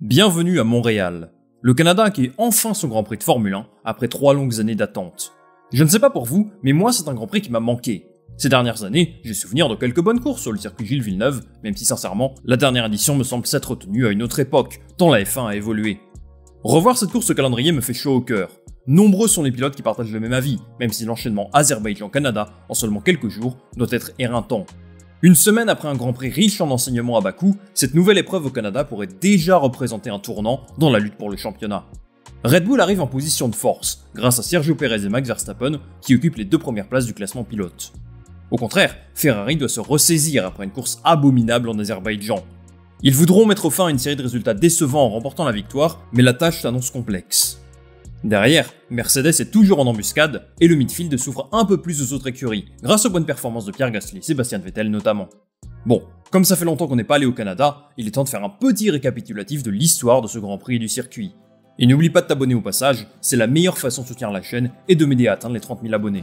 Bienvenue à Montréal. Le Canada accueille enfin son Grand Prix de Formule 1 après 3 longues années d'attente. Je ne sais pas pour vous, mais moi c'est un Grand Prix qui m'a manqué. Ces dernières années, j'ai souvenir de quelques bonnes courses sur le circuit Gilles Villeneuve, même si sincèrement, la dernière édition me semble s'être tenue à une autre époque, tant la F1 a évolué. Revoir cette course au calendrier me fait chaud au cœur. Nombreux sont les pilotes qui partagent le même avis, même si l'enchaînement Azerbaïdjan-Canada en seulement quelques jours doit être éreintant. Une semaine après un Grand Prix riche en enseignements à Bakou, cette nouvelle épreuve au Canada pourrait déjà représenter un tournant dans la lutte pour le championnat. Red Bull arrive en position de force, grâce à Sergio Pérez et Max Verstappen, qui occupent les 2 premières places du classement pilote. Au contraire, Ferrari doit se ressaisir après une course abominable en Azerbaïdjan. Ils voudront mettre fin à une série de résultats décevants en remportant la victoire, mais la tâche s'annonce complexe. Derrière, Mercedes est toujours en embuscade et le midfield s'ouvre un peu plus aux autres écuries, grâce aux bonnes performances de Pierre Gasly et Sébastien Vettel notamment. Bon, comme ça fait longtemps qu'on n'est pas allé au Canada, il est temps de faire un petit récapitulatif de l'histoire de ce Grand Prix et du circuit. Et n'oublie pas de t'abonner au passage, c'est la meilleure façon de soutenir la chaîne et de m'aider à atteindre les 30 000 abonnés.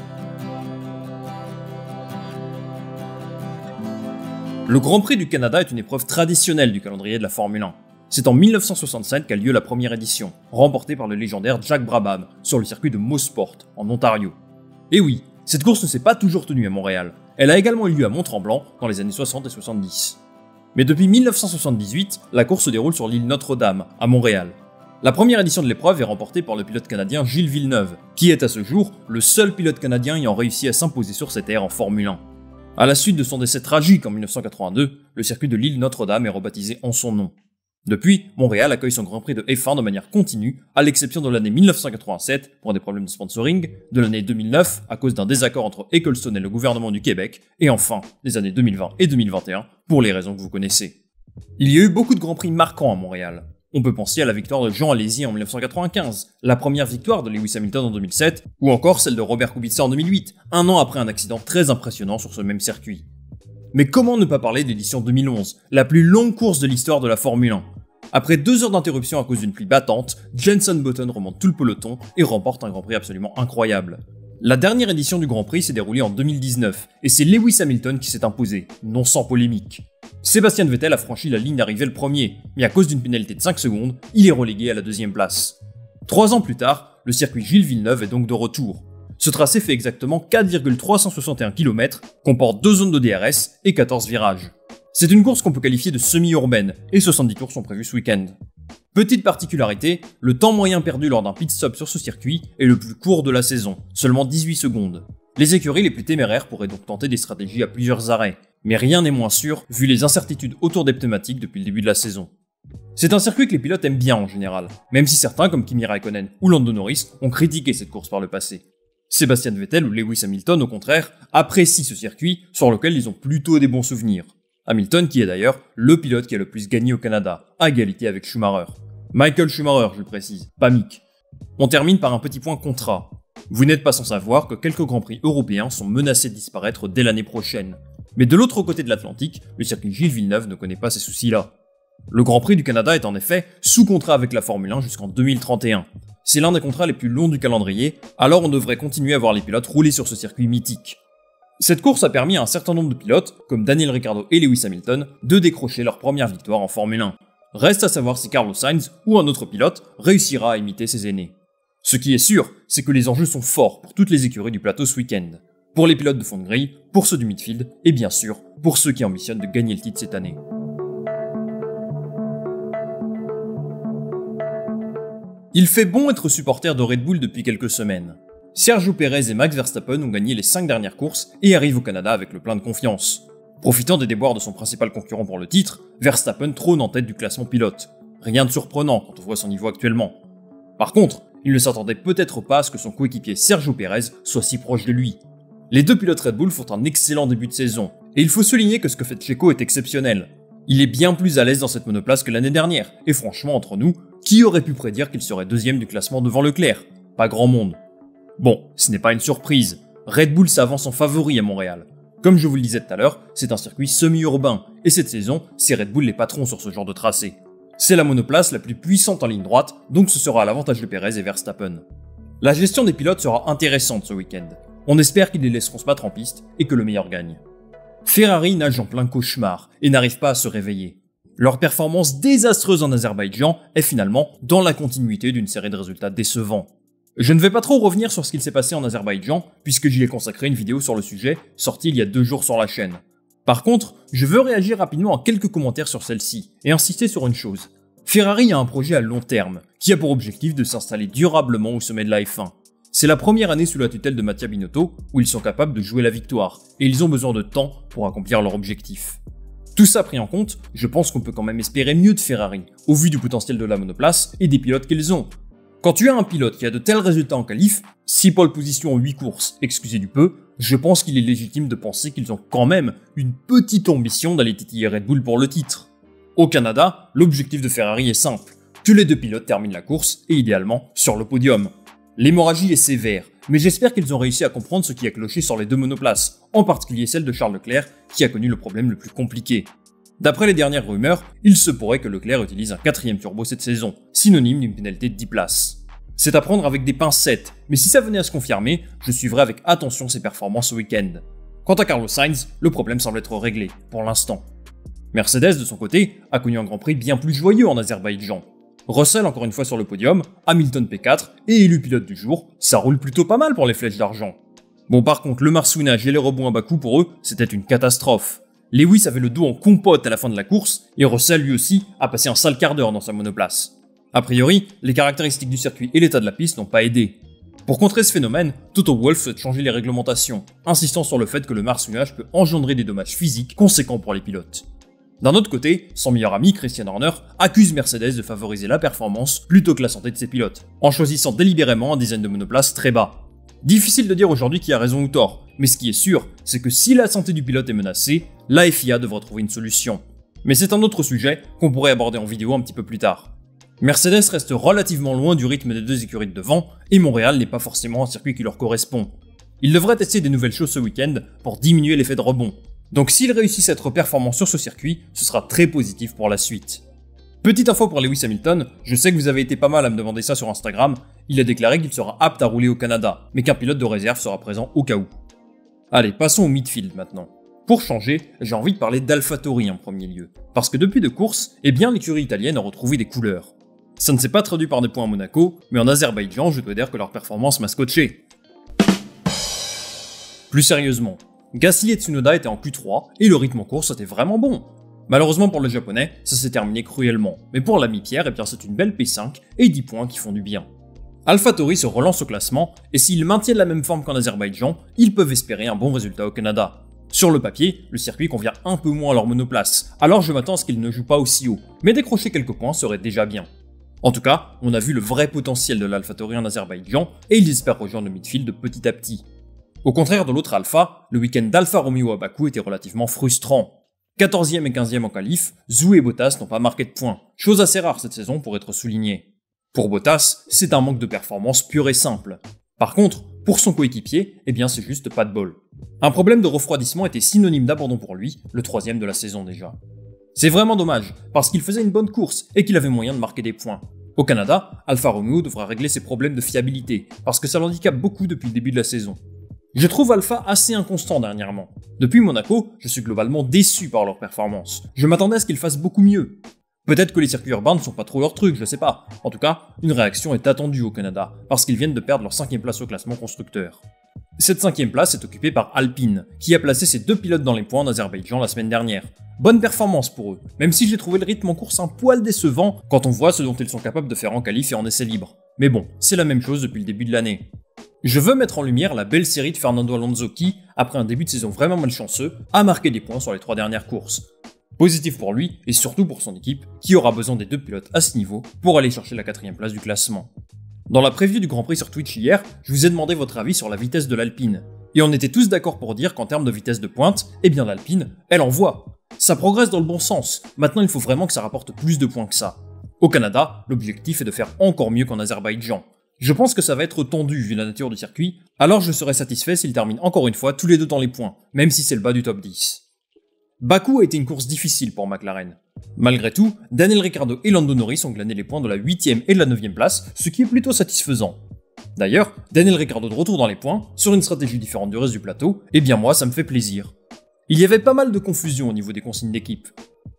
Le Grand Prix du Canada est une épreuve traditionnelle du calendrier de la Formule 1. C'est en 1967 qu'a lieu la première édition, remportée par le légendaire Jack Brabham sur le circuit de Mosport, en Ontario. Et oui, cette course ne s'est pas toujours tenue à Montréal, elle a également eu lieu à Mont-Tremblant dans les années 60 et 70. Mais depuis 1978, la course se déroule sur l'île Notre-Dame, à Montréal. La première édition de l'épreuve est remportée par le pilote canadien Gilles Villeneuve, qui est à ce jour le seul pilote canadien ayant réussi à s'imposer sur cette aire en Formule 1. À la suite de son décès tragique en 1982, le circuit de l'île Notre-Dame est rebaptisé en son nom. Depuis, Montréal accueille son Grand Prix de F1 de manière continue, à l'exception de l'année 1987 pour des problèmes de sponsoring, de l'année 2009 à cause d'un désaccord entre Ecclestone et le gouvernement du Québec, et enfin des années 2020 et 2021 pour les raisons que vous connaissez. Il y a eu beaucoup de Grands Prix marquants à Montréal. On peut penser à la victoire de Jean Alesi en 1995, la première victoire de Lewis Hamilton en 2007, ou encore celle de Robert Kubica en 2008, un an après un accident très impressionnant sur ce même circuit. Mais comment ne pas parler de l'édition 2011, la plus longue course de l'histoire de la Formule 1 ? Après 2 heures d'interruption à cause d'une pluie battante, Jenson Button remonte tout le peloton et remporte un Grand Prix absolument incroyable. La dernière édition du Grand Prix s'est déroulée en 2019, et c'est Lewis Hamilton qui s'est imposé, non sans polémique. Sébastien Vettel a franchi la ligne d'arrivée le premier, mais à cause d'une pénalité de 5 secondes, il est relégué à la 2e place. 3 ans plus tard, le circuit Gilles Villeneuve est donc de retour. Ce tracé fait exactement 4,361 km, comporte 2 zones de DRS et 14 virages. C'est une course qu'on peut qualifier de semi-urbaine, et 70 tours sont prévus ce week-end. Petite particularité, le temps moyen perdu lors d'un pit stop sur ce circuit est le plus court de la saison, seulement 18 secondes. Les écuries les plus téméraires pourraient donc tenter des stratégies à plusieurs arrêts, mais rien n'est moins sûr vu les incertitudes autour des pneumatiques depuis le début de la saison. C'est un circuit que les pilotes aiment bien en général, même si certains comme Kimi Raikkonen ou Lando Norris ont critiqué cette course par le passé. Sébastien Vettel ou Lewis Hamilton au contraire apprécient ce circuit sur lequel ils ont plutôt des bons souvenirs. Hamilton qui est d'ailleurs le pilote qui a le plus gagné au Canada, à égalité avec Schumacher. Michael Schumacher, je précise, pas Mick. On termine par un petit point contrat. Vous n'êtes pas sans savoir que quelques Grands Prix européens sont menacés de disparaître dès l'année prochaine. Mais de l'autre côté de l'Atlantique, le circuit Gilles Villeneuve ne connaît pas ces soucis-là. Le Grand Prix du Canada est en effet sous contrat avec la Formule 1 jusqu'en 2031. C'est l'un des contrats les plus longs du calendrier, alors on devrait continuer à voir les pilotes rouler sur ce circuit mythique. Cette course a permis à un certain nombre de pilotes, comme Daniel Ricciardo et Lewis Hamilton, de décrocher leur première victoire en Formule 1. Reste à savoir si Carlos Sainz ou un autre pilote réussira à imiter ses aînés. Ce qui est sûr, c'est que les enjeux sont forts pour toutes les écuries du plateau ce week-end. Pour les pilotes de fond de grille, pour ceux du midfield, et bien sûr, pour ceux qui ambitionnent de gagner le titre cette année. Il fait bon être supporter de Red Bull depuis quelques semaines. Sergio Pérez et Max Verstappen ont gagné les 5 dernières courses et arrivent au Canada avec le plein de confiance. Profitant des déboires de son principal concurrent pour le titre, Verstappen trône en tête du classement pilote. Rien de surprenant quand on voit son niveau actuellement. Par contre, il ne s'attendait peut-être pas à ce que son coéquipier Sergio Pérez soit si proche de lui. Les 2 pilotes Red Bull font un excellent début de saison, et il faut souligner que ce que fait Checo est exceptionnel. Il est bien plus à l'aise dans cette monoplace que l'année dernière, et franchement entre nous, qui aurait pu prédire qu'il serait 2e du classement devant Leclerc ? Pas grand monde. Bon, ce n'est pas une surprise, Red Bull s'avance en favori à Montréal. Comme je vous le disais tout à l'heure, c'est un circuit semi-urbain, et cette saison, c'est Red Bull les patrons sur ce genre de tracé. C'est la monoplace la plus puissante en ligne droite, donc ce sera à l'avantage de Pérez et Verstappen. La gestion des pilotes sera intéressante ce week-end. On espère qu'ils les laisseront se battre en piste, et que le meilleur gagne. Ferrari nage en plein cauchemar, et n'arrive pas à se réveiller. Leur performance désastreuse en Azerbaïdjan est finalement dans la continuité d'une série de résultats décevants. Je ne vais pas trop revenir sur ce qu'il s'est passé en Azerbaïdjan, puisque j'y ai consacré une vidéo sur le sujet, sortie il y a 2 jours sur la chaîne. Par contre, je veux réagir rapidement à quelques commentaires sur celle-ci, et insister sur une chose. Ferrari a un projet à long terme, qui a pour objectif de s'installer durablement au sommet de la F1. C'est la première année sous la tutelle de Mattia Binotto, où ils sont capables de jouer la victoire, et ils ont besoin de temps pour accomplir leur objectif. Tout ça pris en compte, je pense qu'on peut quand même espérer mieux de Ferrari, au vu du potentiel de la monoplace et des pilotes qu'ils ont. Quand tu as un pilote qui a de tels résultats en qualif, 6 pole positions en 8 courses, excusez du peu, je pense qu'il est légitime de penser qu'ils ont quand même une petite ambition d'aller titiller Red Bull pour le titre. Au Canada, l'objectif de Ferrari est simple, que les 2 pilotes terminent la course et idéalement sur le podium. L'hémorragie est sévère, mais j'espère qu'ils ont réussi à comprendre ce qui a cloché sur les 2 monoplaces, en particulier celle de Charles Leclerc qui a connu le problème le plus compliqué. D'après les dernières rumeurs, il se pourrait que Leclerc utilise un 4ème turbo cette saison, synonyme d'une pénalité de 10 places. C'est à prendre avec des pincettes, mais si ça venait à se confirmer, je suivrai avec attention ses performances ce week-end. Quant à Carlos Sainz, le problème semble être réglé, pour l'instant. Mercedes, de son côté, a connu un Grand Prix bien plus joyeux en Azerbaïdjan. Russell encore une fois sur le podium, Hamilton P4 et élu pilote du jour, ça roule plutôt pas mal pour les flèches d'argent. Bon par contre, le marsouinage et les rebonds à Bakou pour eux, c'était une catastrophe. Lewis avait le dos en compote à la fin de la course, et Russell lui aussi a passé un sale quart d'heure dans sa monoplace. A priori, les caractéristiques du circuit et l'état de la piste n'ont pas aidé. Pour contrer ce phénomène, Toto Wolff souhaite changer les réglementations, insistant sur le fait que le marsouinage peut engendrer des dommages physiques conséquents pour les pilotes. D'un autre côté, son meilleur ami, Christian Horner, accuse Mercedes de favoriser la performance plutôt que la santé de ses pilotes, en choisissant délibérément un design de monoplace très bas. Difficile de dire aujourd'hui qui a raison ou tort, mais ce qui est sûr, c'est que si la santé du pilote est menacée, la FIA devra trouver une solution. Mais c'est un autre sujet qu'on pourrait aborder en vidéo un petit peu plus tard. Mercedes reste relativement loin du rythme des 2 écuries de devant, et Montréal n'est pas forcément un circuit qui leur correspond. Ils devraient tester des nouvelles choses ce week-end pour diminuer l'effet de rebond. Donc s'ils réussissent à être performants sur ce circuit, ce sera très positif pour la suite. Petite info pour Lewis Hamilton, je sais que vous avez été pas mal à me demander ça sur Instagram, il a déclaré qu'il sera apte à rouler au Canada, mais qu'un pilote de réserve sera présent au cas où. Allez, passons au midfield maintenant. Pour changer, j'ai envie de parler d'AlphaTauri en premier lieu, parce que depuis 2 courses, l'écurie italienne a retrouvé des couleurs. Ça ne s'est pas traduit par des points à Monaco, mais en Azerbaïdjan, je dois dire que leur performance m'a scotché. Plus sérieusement, Gasly et Tsunoda étaient en Q3 et le rythme en course était vraiment bon. Malheureusement pour le japonais, ça s'est terminé cruellement, mais pour l'ami Pierre, c'est une belle P5 et 10 points qui font du bien. AlphaTauri se relance au classement et s'ils maintiennent la même forme qu'en Azerbaïdjan, ils peuvent espérer un bon résultat au Canada. Sur le papier, le circuit convient un peu moins à leur monoplace, alors je m'attends à ce qu'ils ne jouent pas aussi haut, mais décrocher quelques points serait déjà bien. En tout cas, on a vu le vrai potentiel de l'AlphaTauri en Azerbaïdjan et ils espèrent rejoindre le midfield petit à petit. Au contraire de l'autre Alpha, le week-end d'Alfa Romeo à Bakou était relativement frustrant. 14e et 15e en qualif, Zhou et Bottas n'ont pas marqué de points, chose assez rare cette saison pour être soulignée. Pour Bottas, c'est un manque de performance pur et simple. Par contre, pour son coéquipier, c'est juste pas de bol. Un problème de refroidissement était synonyme d'abandon pour lui, le 3e de la saison déjà. C'est vraiment dommage, parce qu'il faisait une bonne course et qu'il avait moyen de marquer des points. Au Canada, Alfa Romeo devra régler ses problèmes de fiabilité, parce que ça l'handicape beaucoup depuis le début de la saison. Je trouve Alpha assez inconstant dernièrement. Depuis Monaco, je suis globalement déçu par leur performance. Je m'attendais à ce qu'ils fassent beaucoup mieux. Peut-être que les circuits urbains ne sont pas trop leur truc, je sais pas. En tout cas, une réaction est attendue au Canada, parce qu'ils viennent de perdre leur 5ème place au classement constructeur. Cette 5ème place est occupée par Alpine, qui a placé ses 2 pilotes dans les points en Azerbaïdjan la semaine dernière. Bonne performance pour eux, même si j'ai trouvé le rythme en course un poil décevant quand on voit ce dont ils sont capables de faire en qualif et en essai libre. Mais bon, c'est la même chose depuis le début de l'année. Je veux mettre en lumière la belle série de Fernando Alonso qui, après un début de saison vraiment malchanceux, a marqué des points sur les 3 dernières courses. Positif pour lui, et surtout pour son équipe, qui aura besoin des 2 pilotes à ce niveau pour aller chercher la 4ème place du classement. Dans la preview du Grand Prix sur Twitch hier, je vous ai demandé votre avis sur la vitesse de l'Alpine. Et on était tous d'accord pour dire qu'en termes de vitesse de pointe, l'Alpine, elle envoie. Ça progresse dans le bon sens, maintenant il faut vraiment que ça rapporte plus de points que ça. Au Canada, l'objectif est de faire encore mieux qu'en Azerbaïdjan. Je pense que ça va être tendu vu la nature du circuit, alors je serais satisfait s'ils terminent encore une fois tous les deux dans les points, même si c'est le bas du top 10. Bakou a été une course difficile pour McLaren. Malgré tout, Daniel Ricciardo et Lando Norris ont glané les points de la 8ème et de la 9ème place, ce qui est plutôt satisfaisant. D'ailleurs, Daniel Ricciardo de retour dans les points, sur une stratégie différente du reste du plateau, moi ça me fait plaisir. Il y avait pas mal de confusion au niveau des consignes d'équipe.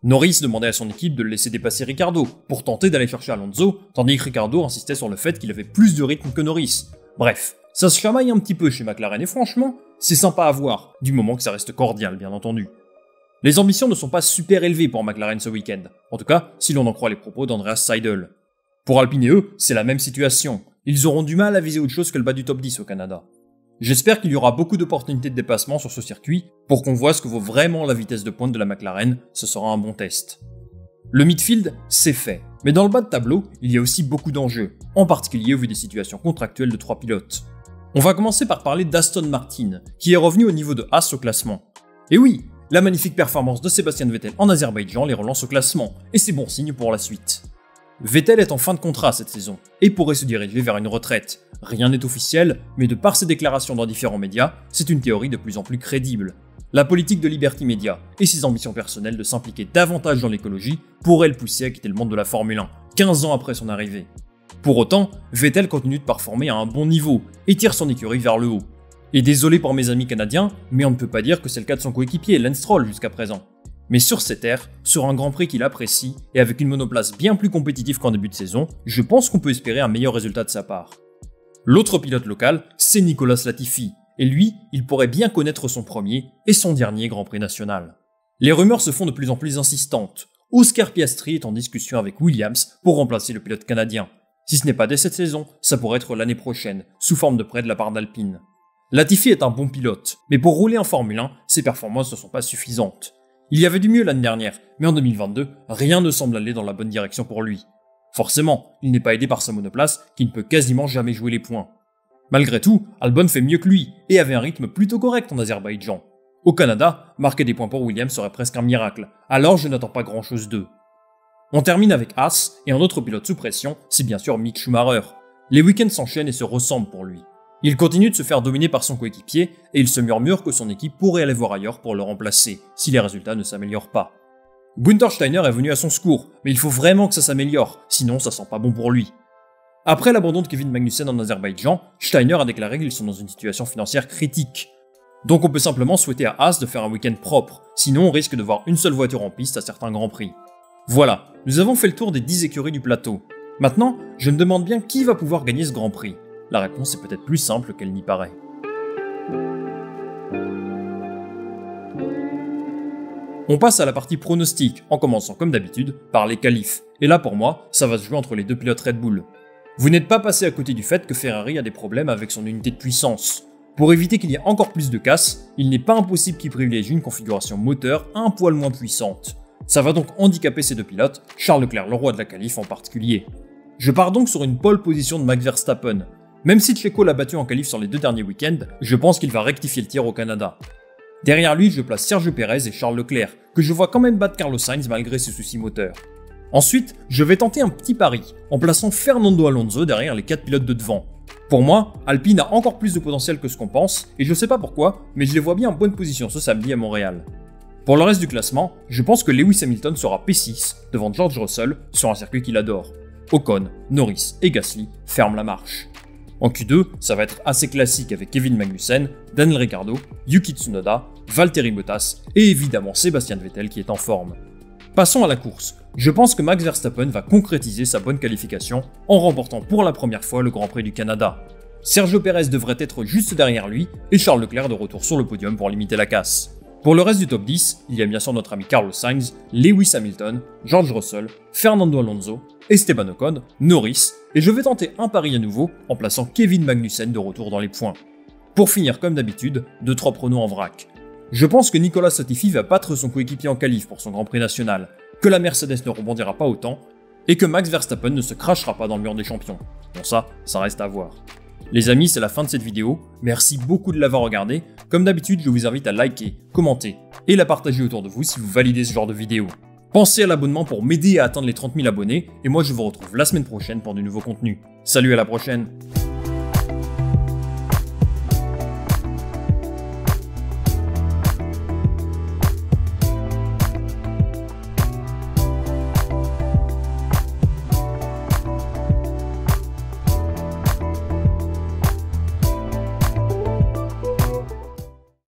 Norris demandait à son équipe de le laisser dépasser Ricciardo pour tenter d'aller chercher Alonso, tandis que Ricciardo insistait sur le fait qu'il avait plus de rythme que Norris. Bref, ça se chamaille un petit peu chez McLaren et franchement, c'est sympa à voir, du moment que ça reste cordial bien entendu. Les ambitions ne sont pas super élevées pour McLaren ce week-end, en tout cas si l'on en croit les propos d'Andreas Seidl. Pour Alpine et eux, c'est la même situation, ils auront du mal à viser autre chose que le bas du top 10 au Canada. J'espère qu'il y aura beaucoup d'opportunités de dépassement sur ce circuit pour qu'on voit ce que vaut vraiment la vitesse de pointe de la McLaren, ce sera un bon test. Le midfield, c'est fait, mais dans le bas de tableau, il y a aussi beaucoup d'enjeux, en particulier au vu des situations contractuelles de 3 pilotes. On va commencer par parler d'Aston Martin, qui est revenu au niveau de Haas au classement. Et oui, la magnifique performance de Sébastien Vettel en Azerbaïdjan les relance au classement, et c'est bon signe pour la suite. Vettel est en fin de contrat cette saison, et pourrait se diriger vers une retraite. Rien n'est officiel, mais de par ses déclarations dans différents médias, c'est une théorie de plus en plus crédible. La politique de Liberty Media et ses ambitions personnelles de s'impliquer davantage dans l'écologie pourraient le pousser à quitter le monde de la Formule 1, 15 ans après son arrivée. Pour autant, Vettel continue de performer à un bon niveau et tire son écurie vers le haut. Et désolé pour mes amis canadiens, mais on ne peut pas dire que c'est le cas de son coéquipier, Lance Stroll, jusqu'à présent. Mais sur cette aire, sur un Grand Prix qu'il apprécie, et avec une monoplace bien plus compétitive qu'en début de saison, je pense qu'on peut espérer un meilleur résultat de sa part. L'autre pilote local, c'est Nicolas Latifi, et lui, il pourrait bien connaître son premier et son dernier Grand Prix national. Les rumeurs se font de plus en plus insistantes. Oscar Piastri est en discussion avec Williams pour remplacer le pilote canadien. Si ce n'est pas dès cette saison, ça pourrait être l'année prochaine, sous forme de prêt de la part d'Alpine. Latifi est un bon pilote, mais pour rouler en Formule 1, ses performances ne sont pas suffisantes. Il y avait du mieux l'année dernière, mais en 2022, rien ne semble aller dans la bonne direction pour lui. Forcément, il n'est pas aidé par sa monoplace, qui ne peut quasiment jamais jouer les points. Malgré tout, Albon fait mieux que lui, et avait un rythme plutôt correct en Azerbaïdjan. Au Canada, marquer des points pour Williams serait presque un miracle, alors je n'attends pas grand chose d'eux. On termine avec Haas, et un autre pilote sous pression, c'est bien sûr Mick Schumacher. Les week-ends s'enchaînent et se ressemblent pour lui. Il continue de se faire dominer par son coéquipier, et il se murmure que son équipe pourrait aller voir ailleurs pour le remplacer, si les résultats ne s'améliorent pas. Günther Steiner est venu à son secours, mais il faut vraiment que ça s'améliore, sinon ça sent pas bon pour lui. Après l'abandon de Kevin Magnussen en Azerbaïdjan, Steiner a déclaré qu'ils sont dans une situation financière critique. Donc on peut simplement souhaiter à Haas de faire un week-end propre, sinon on risque de voir une seule voiture en piste à certains grands prix. Voilà, nous avons fait le tour des 10 écuries du plateau. Maintenant, je me demande bien qui va pouvoir gagner ce Grand Prix. La réponse est peut-être plus simple qu'elle n'y paraît. On passe à la partie pronostic, en commençant comme d'habitude par les qualifs. Et là pour moi, ça va se jouer entre les deux pilotes Red Bull. Vous n'êtes pas passé à côté du fait que Ferrari a des problèmes avec son unité de puissance. Pour éviter qu'il y ait encore plus de casse, il n'est pas impossible qu'il privilégie une configuration moteur un poil moins puissante. Ça va donc handicaper ces deux pilotes, Charles Leclerc, le roi de la qualif en particulier. Je pars donc sur une pole position de Max Verstappen. Même si Checo l'a battu en qualif sur les 2 derniers week-ends, je pense qu'il va rectifier le tir au Canada. Derrière lui, je place Sergio Pérez et Charles Leclerc, que je vois quand même battre Carlos Sainz malgré ses soucis moteurs. Ensuite, je vais tenter un petit pari, en plaçant Fernando Alonso derrière les 4 pilotes de devant. Pour moi, Alpine a encore plus de potentiel que ce qu'on pense, et je sais pas pourquoi, mais je les vois bien en bonne position ce samedi à Montréal. Pour le reste du classement, je pense que Lewis Hamilton sera P6 devant George Russell sur un circuit qu'il adore. Ocon, Norris et Gasly ferment la marche. En Q2, ça va être assez classique avec Kevin Magnussen, Daniel Ricciardo, Yuki Tsunoda, Valtteri Bottas et évidemment Sébastien Vettel qui est en forme. Passons à la course. Je pense que Max Verstappen va concrétiser sa bonne qualification en remportant pour la première fois le Grand Prix du Canada. Sergio Pérez devrait être juste derrière lui et Charles Leclerc de retour sur le podium pour limiter la casse. Pour le reste du top 10, il y a bien sûr notre ami Carlos Sainz, Lewis Hamilton, George Russell, Fernando Alonso, Esteban Ocon, Norris, et je vais tenter un pari à nouveau en plaçant Kevin Magnussen de retour dans les points. Pour finir comme d'habitude, 2-3 pronos en vrac. Je pense que Nicolas Latifi va battre son coéquipier en qualif pour son Grand Prix national, que la Mercedes ne rebondira pas autant, et que Max Verstappen ne se crachera pas dans le mur des champions. Bon ça reste à voir. Les amis, c'est la fin de cette vidéo, merci beaucoup de l'avoir regardé. Comme d'habitude, je vous invite à liker, commenter et la partager autour de vous si vous validez ce genre de vidéo. Pensez à l'abonnement pour m'aider à atteindre les 30 000 abonnés, et moi je vous retrouve la semaine prochaine pour du nouveau contenu. Salut, à la prochaine!